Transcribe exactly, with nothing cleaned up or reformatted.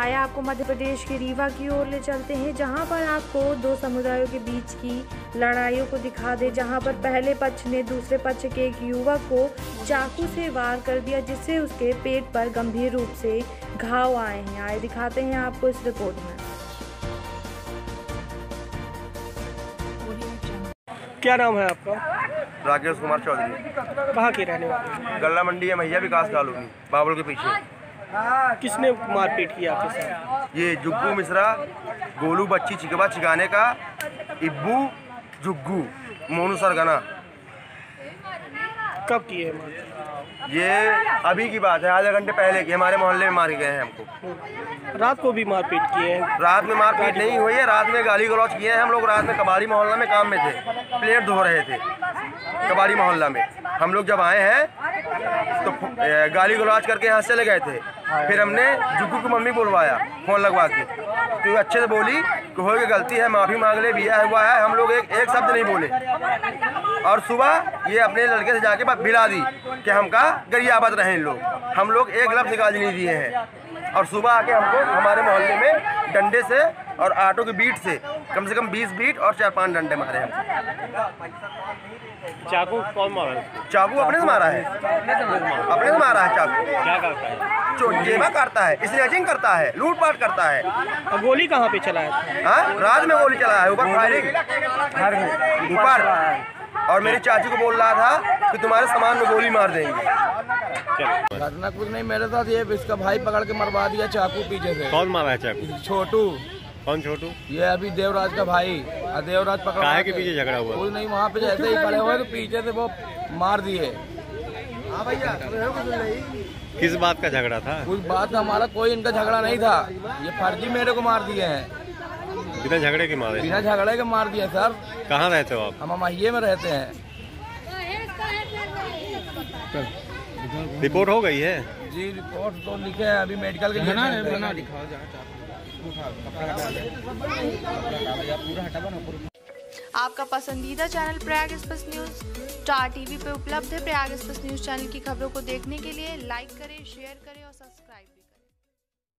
आइए आपको मध्य प्रदेश के रीवा की ओर ले चलते हैं, जहां पर आपको दो समुदायों के बीच की लड़ाइयों को दिखा दे, जहां पर पहले पक्ष ने दूसरे पक्ष के एक युवक को चाकू से वार कर दिया, जिससे उसके पेट पर गंभीर रूप से घाव आए हैं। आए दिखाते हैं आपको इस रिपोर्ट में। क्या नाम है आपका? राकेश कुमार चौधरी। कहाँ के रहने वाले? गल्ला मंडी है, मैया विकास कॉलोनी, बाबुल के पीछे। किसने मारपीट किया आपके साथ? ये जुग्गू मिश्रा, गोलू बच्ची चिकवा चिकाने का, इब्बू जुग्गू, मोनू सरगना। कब किए मार? ये अभी की बात है, आधे घंटे पहले की। हमारे मोहल्ले में मारे गए हैं हमको। रात को भी मारपीट किए हैं? रात में मारपीट नहीं हुई है, रात में गाली गलौज किए हैं। हम लोग रात में कबाड़ी मोहल्ला में काम में थे, प्लेट धो रहे थे कबाड़ी मोहल्ला में। हम लोग जब आए हैं तो गाली गलौज करके यहाँ चले गए थे। फिर हमने जुग्गू की मम्मी बुलवाया फोन लगवा के, तो अच्छे से बोली कि हो गई गलती है, माफ़ी मांग ले, बिया हुआ है। हम लोग एक एक शब्द नहीं बोले, और सुबह ये अपने लड़के से जाके बिला दी कि हमका गरियाबत रहे लोग। हम लोग एक लफ्ज़ गाली नहीं दिए हैं। और सुबह आके हमको हमारे मोहल्ले में डंडे से और आटो की बीट से कम से कम बीस बीट और चार पांच डंडे मारे हैं। चाकू कौन मारा? चाकू अपने से मारा है, अपने से मारा है चाकू। क्या करता है? चोटेमा करता है, स्नैचिंग करता है, लूटपाट करता है। और गोली कहाँ पे चलाया था? हाँ, रात में गोली चला है, ऊपर फायरिंग ऊपर। और मेरी चाची को बोल रहा था कि तुम्हारे सामान में गोली मार देंगे। घटना कुछ नहीं मेरे साथ, ये इसका भाई पकड़ के मरवा दिया चाकू पीछे से। कौन मारा है चाकू? छोटू। कौन छोटू? ये अभी देवराज का भाई। देवराज पकड़ काहे के पीछे झगड़ा हुआ? कुछ नहीं, वहाँ पे जैसे ही खड़े हुए तो पीछे से वो मार दिए। किस बात का झगड़ा था? कुछ बात का हमारा कोई इनका झगड़ा नहीं था, ये फर्जी मेरे को मार दिए हैं। बिना झगड़े के मारे? बिना झगड़े के मार दिए सर। कहाँ रहते हो आप? हम महिये में रहते हैं। रिपोर्ट हो गई है? जी रिपोर्ट तो लिखे हैं, अभी मेडिकल के लिए। आपका पसंदीदा channel Prayag express news star TV पे उपलब्ध है। प्रयाग एक्सप्रेस न्यूज चैनल की खबरों को देखने के लिए लाइक करें, शेयर करें और सब्सक्राइब करें।